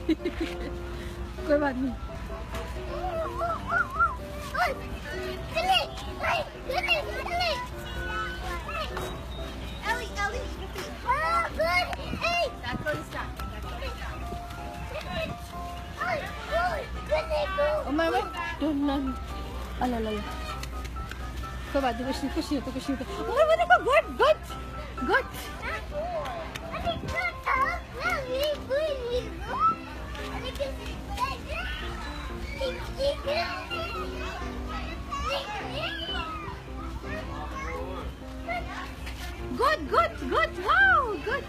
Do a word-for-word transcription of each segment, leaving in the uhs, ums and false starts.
कोई बात नहीं। Umar, Umar, don't run. Allah, Allah. कोई बात नहीं, कुछ नहीं, कुछ नहीं होता, कुछ नहीं होता। उमर, वो देखो, good, good, good. Good, good, good. Wow, good.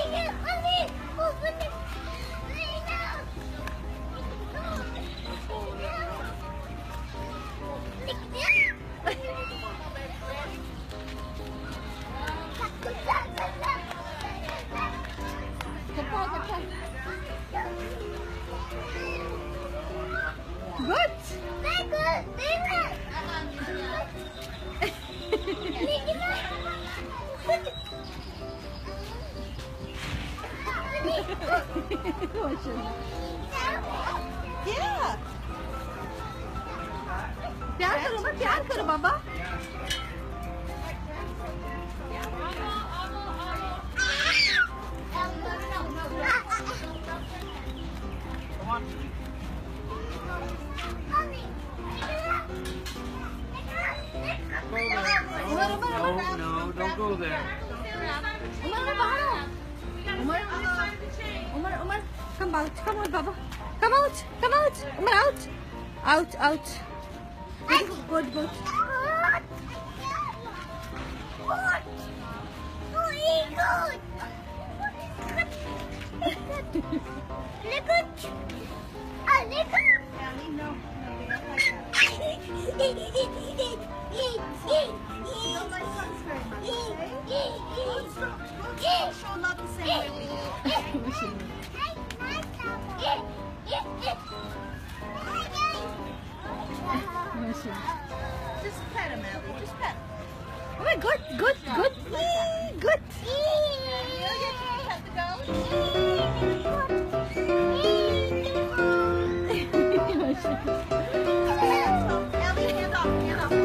Good. Yeah. प्यार करो ना, प्यार करो बाबा। No, no, don't go there. Umar, Umar, Umar, Umar, come out, come out, Baba, come out, come out, Umar, out, out, out. Good, good, good. Just pet him, Ellie. Just pet him. Oh my God, good, good, good. You'll get to pet the goat. Ellie, hand off, hand off.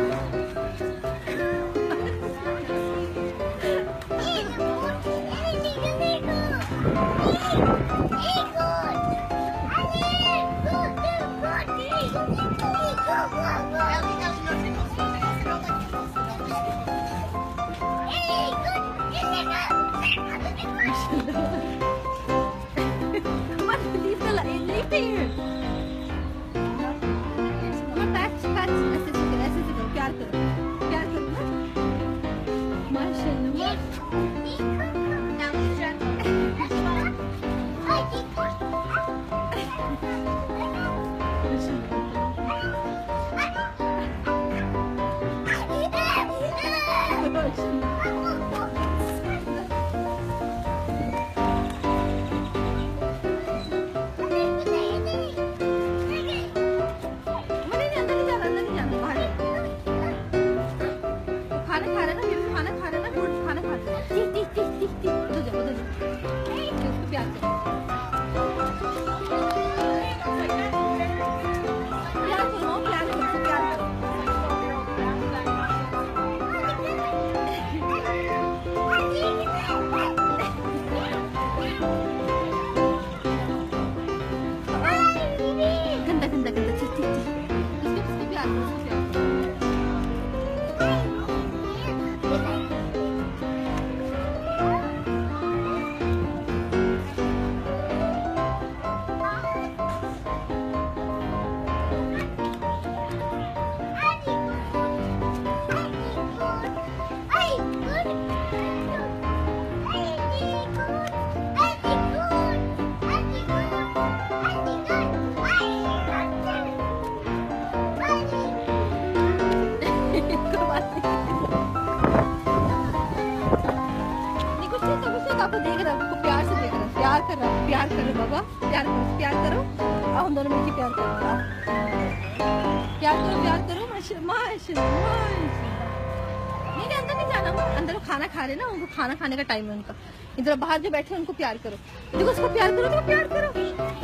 Come on, leave the leave there. Come on, pat, pat. ऐसे से करो, ऐसे से करो, प्यार करो, प्यार करो ना। माशाल्लाह। आपको देख रहा है, प्यार से देख रहा है, प्यार कर रहा है, प्यार करो बाबा, प्यार करो, प्यार करो, आओ हम दोनों मिलकर प्यार करो, प्यार करो, प्यार करो, माशाल्लाह, माशाल्लाह, माशाल्लाह। नहीं, अंदर नहीं जाना। ना, अंदर वो खाना खा रहे ना, उनको खाना खाने का टाइम है उनका। इधर बाहर जो बैठे हैं उनको प्यार करो, देखो उसको प्यार करो, तो प्यार करो।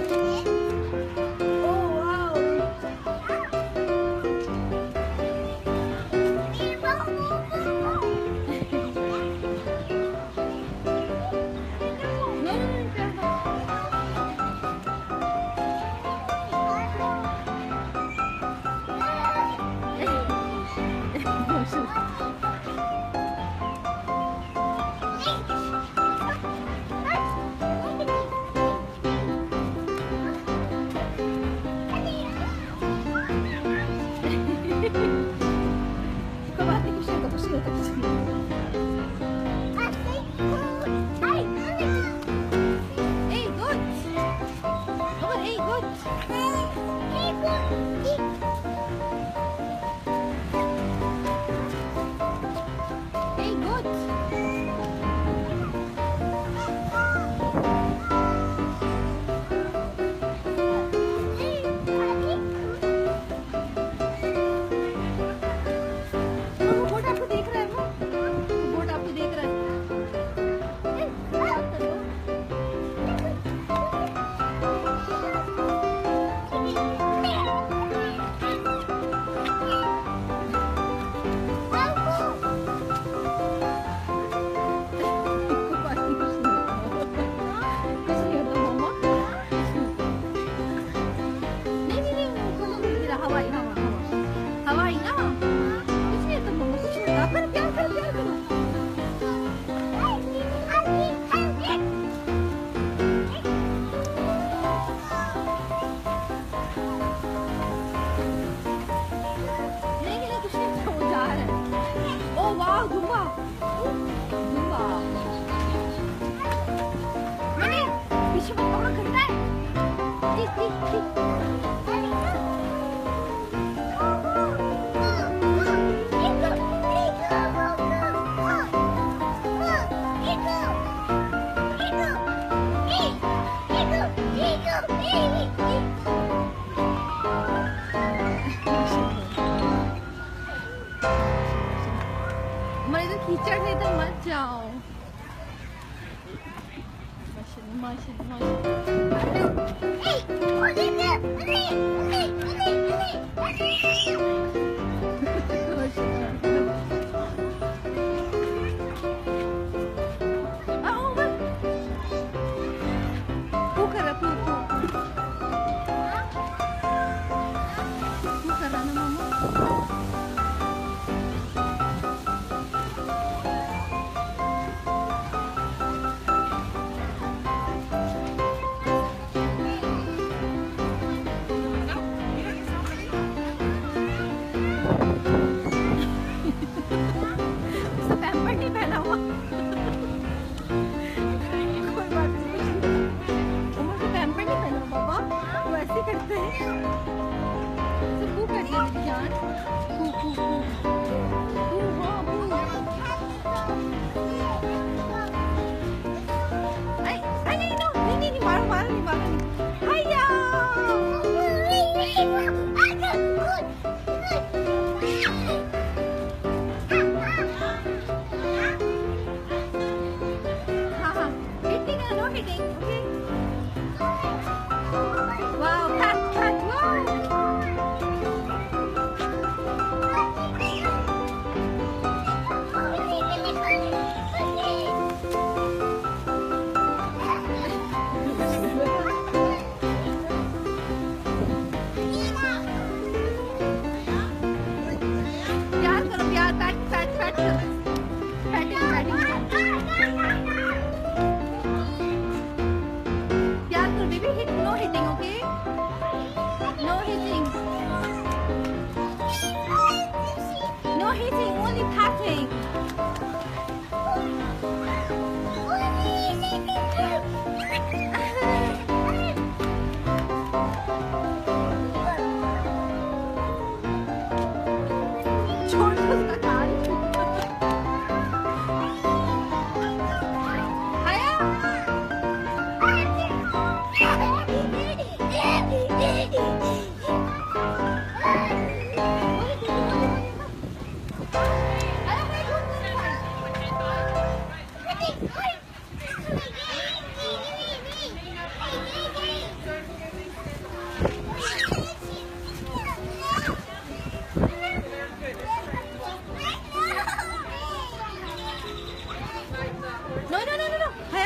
कीचड़ में तो मत जाओ।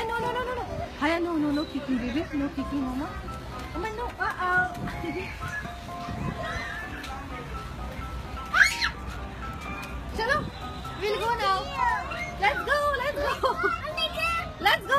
no, no, no, no, no. Haya, no, no, no kicking, baby. No kicking, mama. Umar, no. Uh-oh. Chalo, we'll go now. Let's go, let's go. Let's go.